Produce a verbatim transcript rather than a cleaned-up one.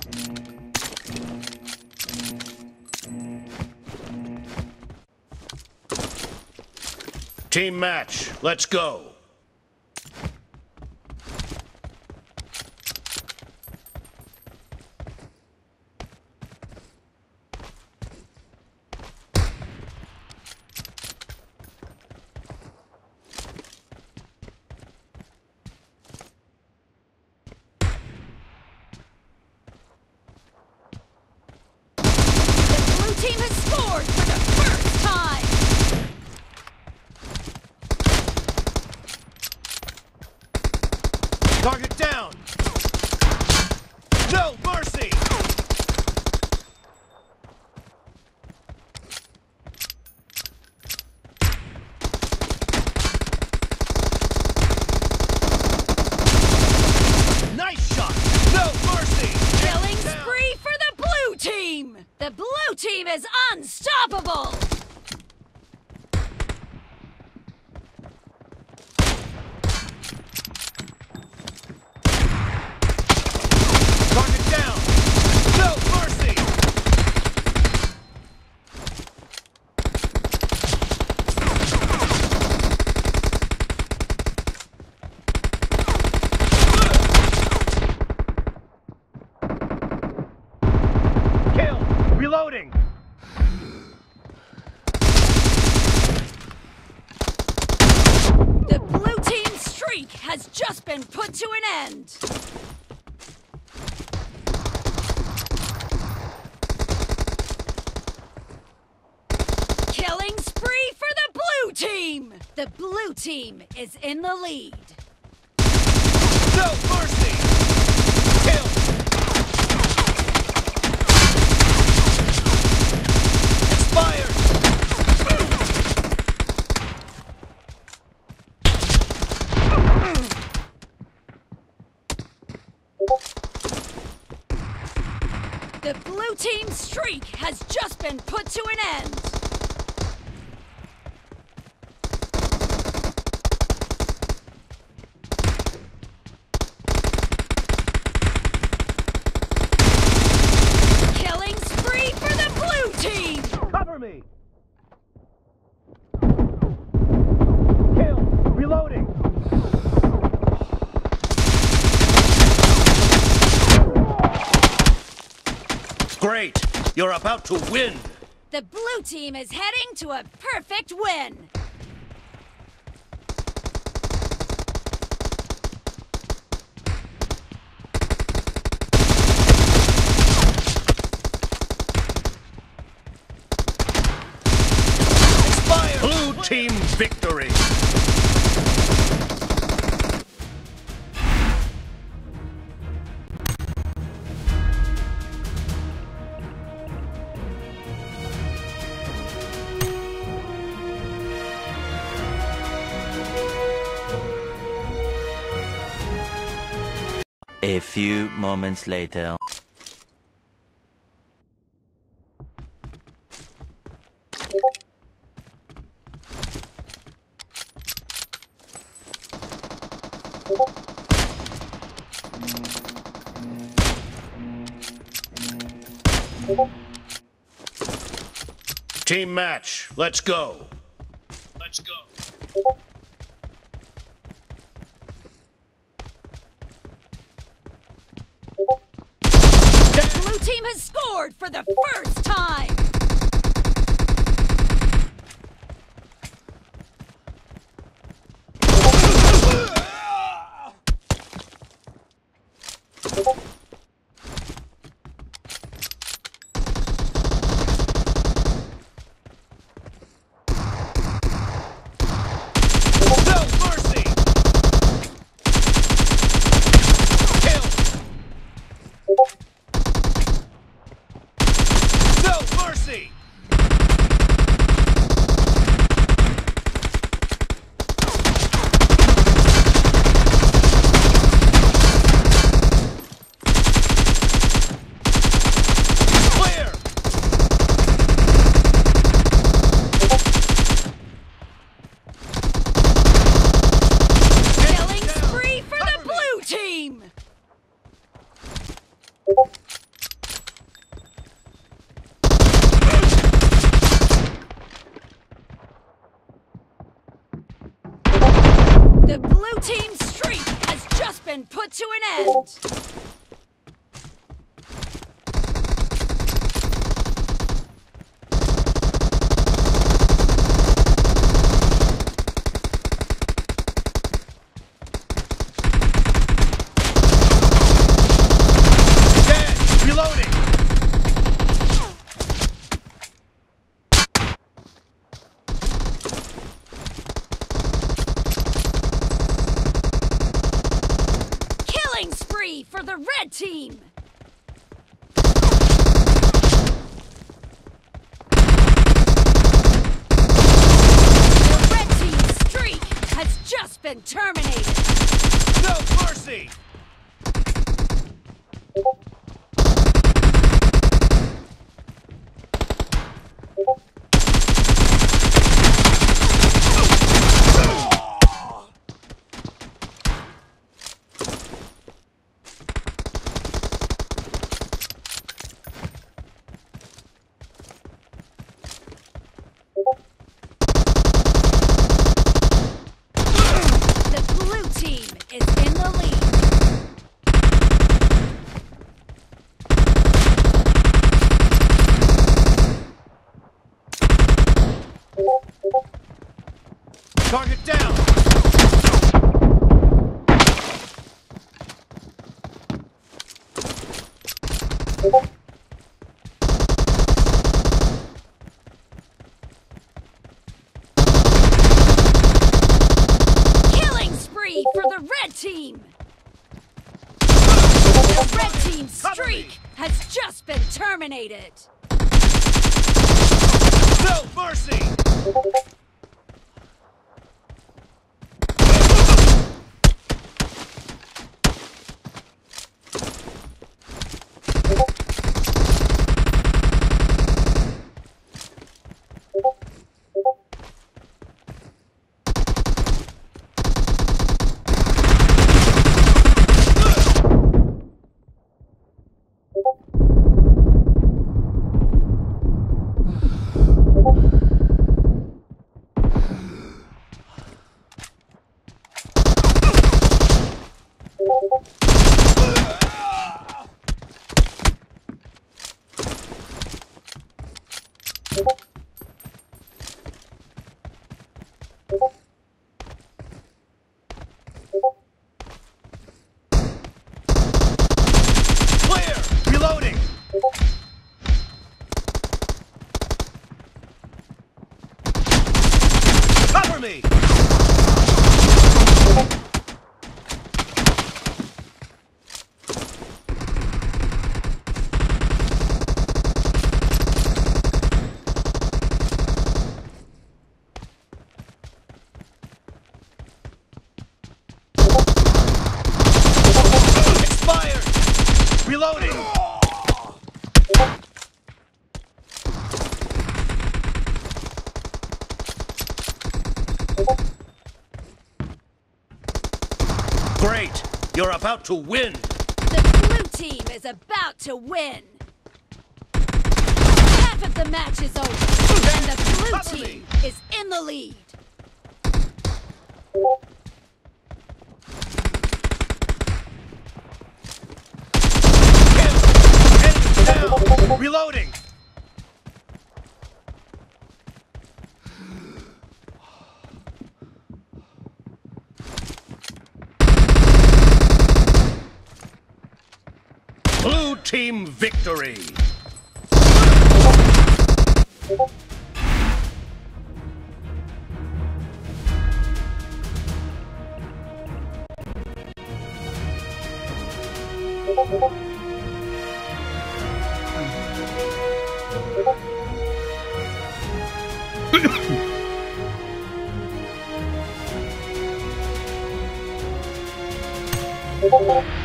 Team match, let's go. Team has scored for the first time! Target down! No mercy! Nice shot! No mercy! Killing spree for the blue team! The blue team is unstoppable! Target down! No mercy! Kill! Reloading! The blue team's streak has just been put to an end! Killing spree for the blue team! The blue team is in the lead. No mercy! Kill! Expired! The blue team's streak has just been put to an end. Killing spree for the blue team! Cover me! Kill! Reloading! Great! You're about to win! The blue team is heading to a perfect win! Expired! Blue team victory! A few moments later. Team match, let's go. Let's go. The blue team has scored for the first time! No mercy! Kill! No mercy! Clear! Killing spree for the blue team! The blue team's streak has just been put to an end. For the red team! The red team's streak has just been terminated! No mercy! Target down! Killing spree for the red team! The red team's streak has just been terminated! No mercy! Clear! Reloading! Cover me! Expired! Reloading! Great! You're about to win! The blue team is about to win! Half of the match is over, and the blue team is in the lead! Enemy down! Reloading! Blue team victory! Thank you.